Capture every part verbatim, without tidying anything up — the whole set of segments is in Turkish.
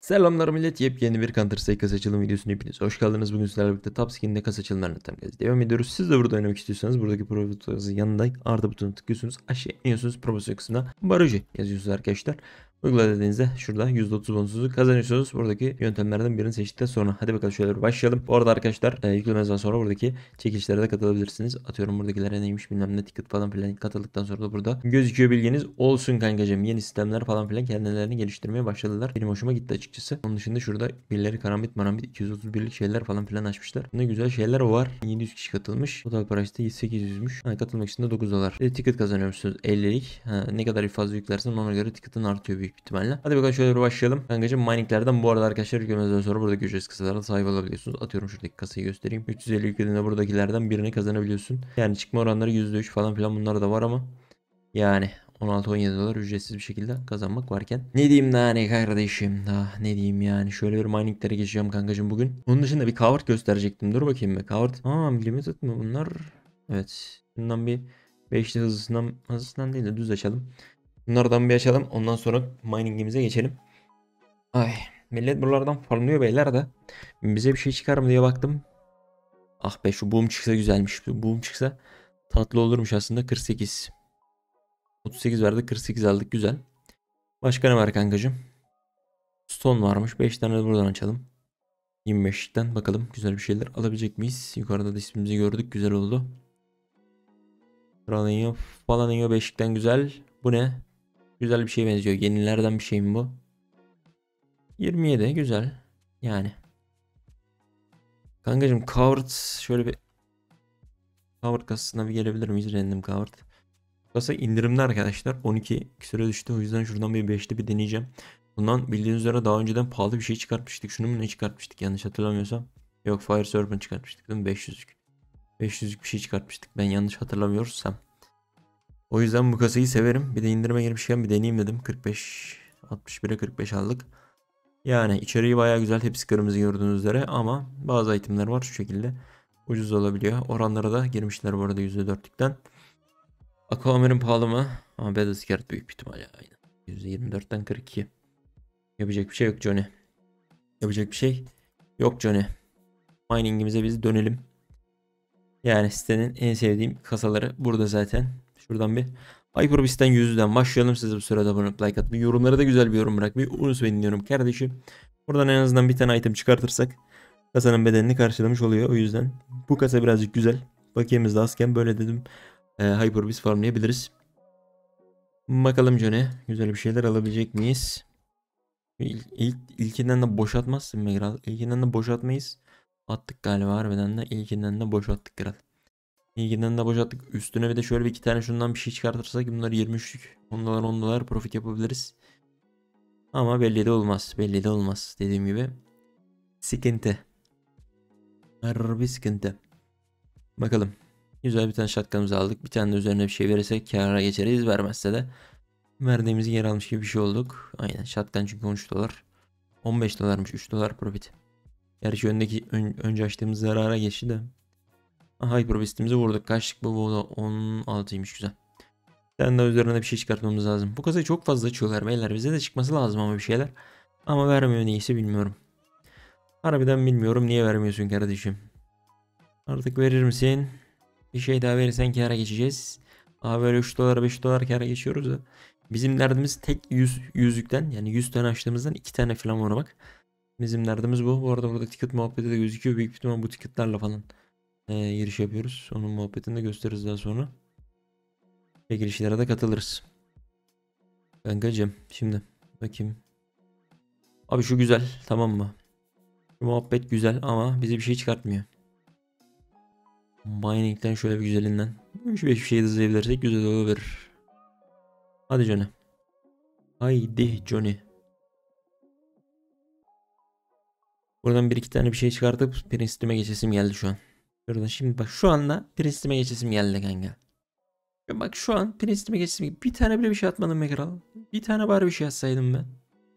Selamlar millet, yepyeni bir Counter Strike kasa açılım videosuna hepiniz hoş geldiniz. Bugün sizlerle birlikte Top Skin'de kasa açılımlarını tanımlayacağız. Devam ediyoruz. Siz de burada oynamak istiyorsanız buradaki pro butonunun yanında artı butonuna tıklıyorsunuz. Aşağı iniyorsunuz, promosyon kısmına Baroji yazıyorsunuz arkadaşlar. Uygula dediğinizde şurada yüzde otuz bonusunuzu kazanıyorsunuz. Buradaki yöntemlerden birini seçtikten sonra hadi bakalım şöyle bir başlayalım. Bu arada arkadaşlar e, yüklemezden sonra buradaki çekilişlere de katılabilirsiniz. Atıyorum buradakilere neymiş bilmem ne ticket falan filan katıldıktan sonra da burada gözüküyor, bilginiz olsun kankacığım. Yeni sistemler falan filan kendilerini geliştirmeye başladılar. Benim hoşuma gitti açıkçası. Onun dışında şurada birileri karambit marambit iki yüz otuz birlik şeyler falan filan açmışlar. Ne güzel şeyler var. yedi yüz kişi katılmış. Total price'da sekiz yüzmüş. Ha, katılmak için de dokuz dolar. E, ticket kazanıyormuşsunuz ellilik. Ha, ne kadar fazla yüklersen ona göre ticket'ın artıyor büyük ihtimalle. Hadi bakalım şöyle bir başlayalım. Kankacığım mininglerden bu arada arkadaşlar yüklemeden sonra buradaki ücretsiz kasalara sahip olabiliyorsunuz. Atıyorum şuradaki kasayı göstereyim. üç yüz elli yüklediğinde buradakilerden birini kazanabiliyorsun. Yani çıkma oranları yüzde üç falan filan bunlar da var ama yani on altı on yedi dolar ücretsiz bir şekilde kazanmak varken. Ne diyeyim daha ne kardeşim, daha ne diyeyim yani. Şöyle bir mininglere geçeceğim kankacığım bugün. Onun dışında bir coward gösterecektim. Dur bakayım be coward. Aa, limited mı bunlar? Evet. Bundan bir beşli hızlısından, hızlısından değil de düz açalım. Bunlardan bir açalım. Ondan sonra miningimize geçelim. Ay, millet buralardan farmlıyor beyler de. Bize bir şey çıkar mı diye baktım. Ah be, şu boom çıksa güzelmiş. Boom çıksa tatlı olurmuş aslında. kırk sekiz. otuz sekiz verdi, kırk sekiz aldık, güzel. Başka ne var kankacığım? Stone varmış. beş tane de buradan açalım. yirmi beşten bakalım güzel bir şeyler alabilecek miyiz? Yukarıda da ismimizi gördük. Güzel oldu. Falaninho. Falaninho beşikten güzel. Bu ne? Güzel bir şeye benziyor. Yenilerden bir şey mi bu? yirmi yedi güzel. Yani. Kankacığım Coward şöyle bir Coward kasasına bir gelebilir miyiz? Random Coward. Kasa indirimli arkadaşlar. on iki küsüre düştü. O yüzden şuradan bir beşli bir deneyeceğim. Bundan bildiğiniz üzere daha önceden pahalı bir şey çıkartmıştık. Şunu mu ne çıkartmıştık yanlış hatırlamıyorsam. Yok, Fire Serpent çıkartmıştık değil mi? beş yüzlük. beş yüzlük bir şey çıkartmıştık. Ben yanlış hatırlamıyorsam. O yüzden bu kasayı severim. Bir de indirime girmişken bir deneyeyim dedim. kırk beş altmış bire kırk beş aldık. Yani içeriği baya güzel. Hepsi kırmızı gördüğünüz üzere ama bazı itemler var şu şekilde. Ucuz olabiliyor. Oranlara da girmişler bu arada yüzde dörtlükten. Aquamarine pahalı mı? Ama Battle Scarred büyük bir ihtimal ya. Aynen. yüzde yirmi dörtten kırk iki. Yapacak bir şey yok Johnny. Yapacak bir şey yok Johnny. Miningimize biz dönelim. Yani sitenin en sevdiğim kasaları burada zaten. Şuradan bir Hyperbis'ten yüzden başlayalım. Siz bu sırada abone olup like atmayı, yorumlara da güzel bir yorum bırakmayı unutmayın diyorum kardeşim. Buradan en azından bir tane item çıkartırsak kasanın bedelini karşılamış oluyor. O yüzden bu kasa birazcık güzel. Bakiyemiz de azken böyle dedim. E, Hyperbis farmlayabiliriz. Bakalım Johnny. Güzel bir şeyler alabilecek miyiz? İlk, ilk, ilkinden de boşaltmazsın be kral. İlkinden de boşaltmayız. Attık galiba harbiden de. İlkinden de boşalttık kral. İlkinden de boşalttık. Üstüne bir de şöyle bir iki tane şundan bir şey çıkartırsak bunlar yirmi üçlük. on dolar on dolar profit yapabiliriz. Ama belli de olmaz. Belli de olmaz. Dediğim gibi. Sıkıntı. Harbi sıkıntı. Bakalım. Güzel bir tane shotgun'ımızı aldık. Bir tane de üzerine bir şey verirsek kâra geçeriz. Vermezse de verdiğimizi yer almış gibi bir şey olduk. Aynen, shotgun çünkü on üç dolar. on beş dolarmış, üç dolar profit. Gerçi öndeki ön, önce açtığımız zarara geçti de. Aha, Hyperbist'imizi vurduk. Kaçtık bu? Bu da on altıymış, güzel. Sen de üzerine bir şey çıkartmamız lazım. Bu kasayı çok fazla açıyorlar beyler. Bize de çıkması lazım ama bir şeyler. Ama vermiyor, neyse bilmiyorum. Harbiden bilmiyorum, niye vermiyorsun kardeşim. Artık verir misin? Bir şey daha verirsen kâra geçeceğiz. Abi böyle üç dolar beş dolar kâra geçiyoruz da. Bizim derdimiz tek yüz, yüzlükten, yani yüz tane açtığımızdan iki tane falan var bak. Bizim derdimiz bu. Bu arada burada ticket muhabbeti de gözüküyor. Büyük ihtimal bu ticketlarla falan e, giriş yapıyoruz. Onun muhabbetini de gösteririz daha sonra. Ve girişlere de katılırız. Kankacım şimdi bakayım. Abi şu güzel, tamam mı? Şu muhabbet güzel ama bize bir şey çıkartmıyor. Mining'den şöyle bir güzelinden. üç beş bir şey hızlayabilirsek güzel olabilir. Hadi Johnny. Haydi Johnny. Buradan bir iki tane bir şey çıkartıp Princeton'e geçesim geldi şu an. Şuradan şimdi bak, şu anda Princeton'e geçesim geldi kanka. Ya bak şu an Princeton'e geçesim geldi. Bir tane bile bir şey atmadım be kral. Bir tane bari bir şey atsaydım ben.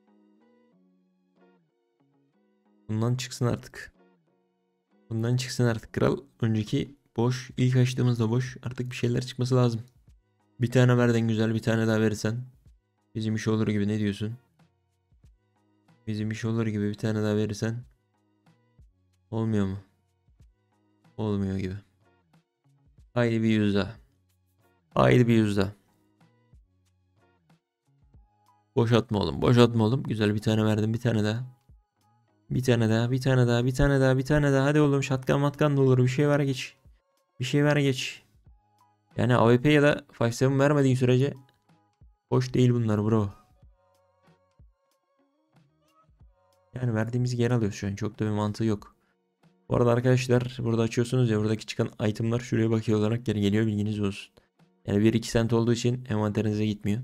Bundan çıksın artık. Bundan çıksın artık kral. Önceki boş. İlk açtığımızda boş. Artık bir şeyler çıkması lazım. Bir tane verdin güzel, bir tane daha verirsen bizim iş olur gibi, ne diyorsun? Bizim iş olur gibi bir tane daha verirsen. Olmuyor mu? Olmuyor gibi. Haydi bir yüz daha. Haydi bir yüz daha. Boşaltma oğlum. Boşaltma oğlum. Güzel bir tane verdim. Bir tane daha. Bir tane daha. Bir tane daha. Bir tane daha. Bir tane daha. Hadi oğlum şatkan matkan da olur. Bir şey ver geç. Bir şey ver geç. Yani A W P ya da beş yedi vermediğin sürece hoş değil bunlar bro. Yani verdiğimizi geri alıyoruz şu an. Çok da bir mantığı yok. Bu arada arkadaşlar burada açıyorsunuz ya, buradaki çıkan itemlar şuraya bakıyor olarak geri geliyor, bilginiz olsun. Yani bir iki sent olduğu için envanterinize gitmiyor.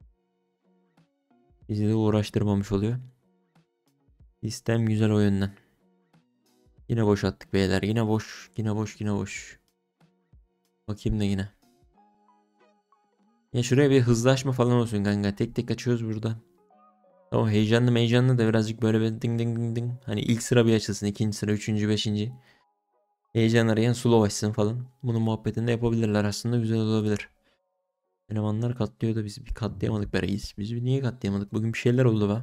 Bizi de uğraştırmamış oluyor. Sistem güzel o yönden. Yine boş attık beyler. Yine boş. Yine boş. Yine boş. Bakayım da yine. Ya şuraya bir hızlaşma falan olsun kanka. Tek tek açıyoruz burada. Tamam, heyecanlı heyecanlı da birazcık böyle bir ding ding ding ding. Hani ilk sıra bir açılsın. İkinci sıra, üçüncü, beşinci. Heyecan arayan slow açsın falan. Bunun muhabbetini de yapabilirler aslında. Güzel olabilir. Elemanlar katlıyor da biz bir katlayamadık be reis. Biz bir niye katlayamadık? Bugün bir şeyler oldu be.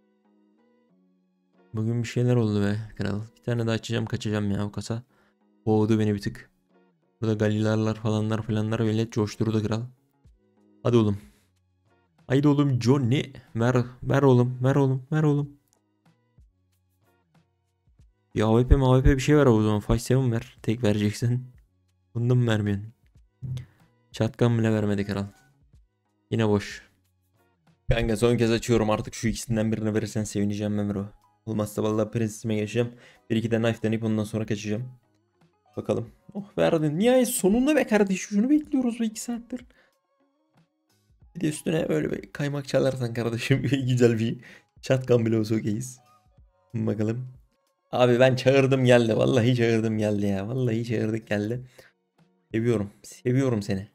Bugün bir şeyler oldu be kral. Bir tane daha açacağım, kaçacağım ya o kasa. Boğdu beni bir tık. Burada galilarlar falanlar falanlar öyle coşturdu kral. Hadi oğlum. Haydi oğlum Johnny. Ver, ver oğlum, ver oğlum, ver oğlum. Bir A W P A W P bir şey ver o zaman. beş yedi ver. Tek vereceksin. Bundan mı vermiyorsun? Çatkan bile vermedi kral. Yine boş. Kanka son kez açıyorum, artık şu ikisinden birini verirsen sevineceğim Memro. Olmazsa vallahi prensesime geçeceğim. Bir iki de knife deneyip ondan sonra kaçacağım. Bakalım. Oh verdin. Nihayet sonunda be kardeşim. Şunu bekliyoruz bu iki saattir. Bir de üstüne böyle bir kaymak çalarsan kardeşim güzel bir çatkan bile olsa okeyiz. Bakalım. Abi ben çağırdım geldi. Vallahi çağırdım geldi ya. Vallahi çağırdık geldi. Seviyorum. Seviyorum seni.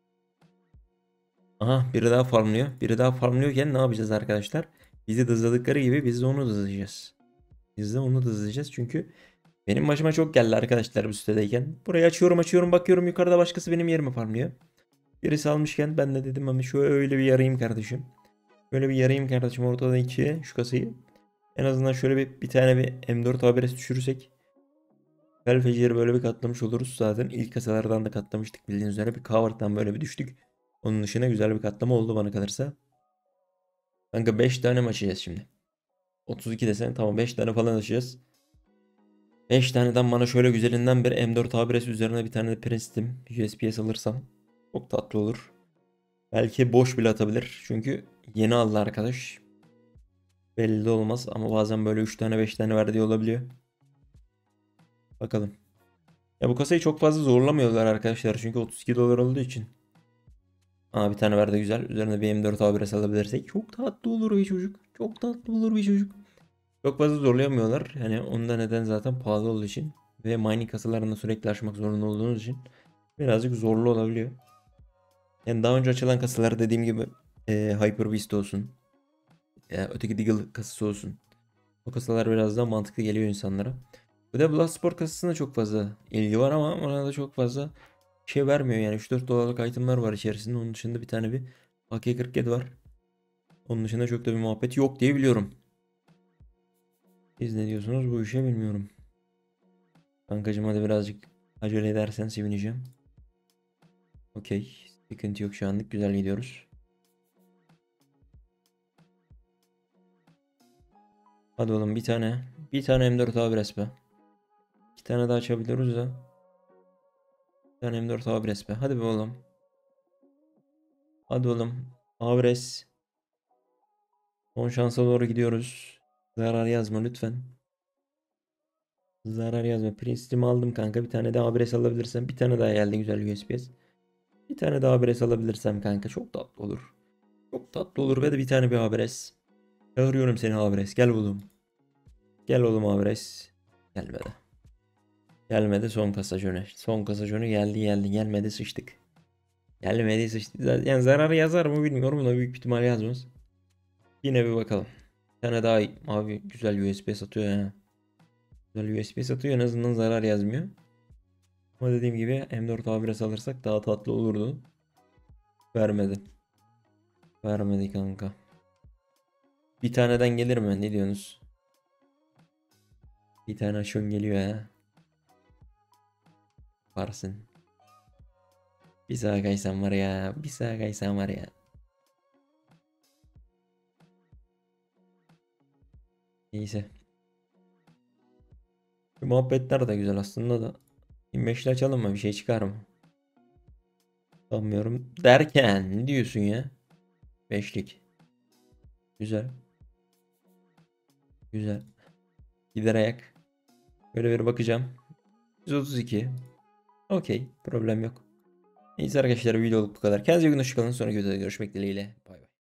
Aha biri daha farmlıyor. Biri daha farmlıyorken ne yapacağız arkadaşlar? Bizi dızladıkları gibi biz de onu dızlayacağız. Biz de onu dızlayacağız çünkü benim başıma çok geldi arkadaşlar bu sitedeyken. Burayı açıyorum açıyorum bakıyorum yukarıda başkası benim yerimi farmlıyor. Birisi almışken ben de dedim ama şöyle bir yarayım kardeşim. Şöyle bir yarayım kardeşim ortadan ikiye şu kasayı. En azından şöyle bir, bir tane bir M dört A B S düşürürsek Felfecileri böyle bir katlamış oluruz. Zaten ilk kasalardan da katlamıştık bildiğiniz üzere. Bir cover'dan böyle bir düştük. Onun dışında güzel bir katlama oldu bana kalırsa. Kanka beş tane mi açacağız şimdi? otuz iki desen tamam, beş tane falan açacağız. beş taneden bana şöyle güzelinden bir M dört A B S üzerine bir tane de Princeton U S B S alırsam çok tatlı olur. Belki boş bile atabilir. Çünkü yeni aldı arkadaş. Belli de olmaz ama bazen böyle üç tane beş tane verdiği olabiliyor. Bakalım. Ya bu kasayı çok fazla zorlamıyorlar arkadaşlar. Çünkü otuz iki dolar olduğu için. Aa bir tane verdi güzel. Üzerine bir M dört A bir S alabilirsek çok tatlı olur bir çocuk. Çok tatlı olur bir çocuk. Çok fazla zorlayamıyorlar. Yani onda neden zaten pahalı olduğu için. Ve mining kasalarında sürekli açmak zorunda olduğunuz için. Birazcık zorlu olabiliyor. Yani daha önce açılan kasalar dediğim gibi e, Hyper Beast olsun. E, öteki Deagle kasası olsun. O kasalar biraz daha mantıklı geliyor insanlara. Bir de Bloodsport kasasına çok fazla ilgi var ama ona da çok fazla şey vermiyor yani. üç dört dolarlık itemler var içerisinde. Onun dışında bir tane bir A K kırk yedi var. Onun dışında çok da bir muhabbet yok diye biliyorum. Siz ne diyorsunuz bu işe bilmiyorum. Kankacım hadi birazcık acele edersen sevineceğim. Okey. Sıkıntı yok şu anlık. Güzel gidiyoruz. Hadi oğlum bir tane. Bir tane M dört A bir S be. İki tane daha açabiliyoruz da. Bir tane M dört A bir S be. Hadi be oğlum. Hadi oğlum. A bir S. Son şansa doğru gidiyoruz. Zarar yazma lütfen. Zarar yazma. Prince'imi aldım kanka. Bir tane daha A bir S alabilirsem. Bir tane daha geldi güzel U S B S. Bir tane daha A bir S alabilirsem kanka çok tatlı olur. Çok tatlı olur ve de bir tane bir A bir S. Çağırıyorum seni A bir S. Gel oğlum. Gel oğlum A bir S. Gelmedi. Gelmedi son kasa jönü. Son kasa jönü geldi geldi. Gelmedi sıçtık. Gelmedi sıçtık. Yani zararı yazar mı bilmiyorum da büyük ihtimal yazmaz. Yine bir bakalım. Bir tane daha abi güzel U S B satıyor ya. Güzel U S B satıyor en azından zarar yazmıyor. Ama dediğim gibi M dört A bir S alırsak daha tatlı olurdu. Vermedi. Vermedi kanka. Bir taneden gelir mi? Ne diyorsunuz? Bir tane aşon geliyor ya. Varsın. Bir sağa kaysan var ya. Bir sağa kaysan var ya. Neyse. Şu muhabbetler de güzel aslında da. yirmi beşli açalım mı? Bir şey çıkar mı? Sanmıyorum. Derken ne diyorsun ya? Beşlik. Güzel. Güzel. Gider ayak. Böyle bir bakacağım. yüz otuz iki. Okey. Problem yok. Neyse arkadaşlar, videoluk bu kadar. Kendinize iyi bakın. Hoşçakalın. Sonraki videoda görüşmek dileğiyle. Bay bay.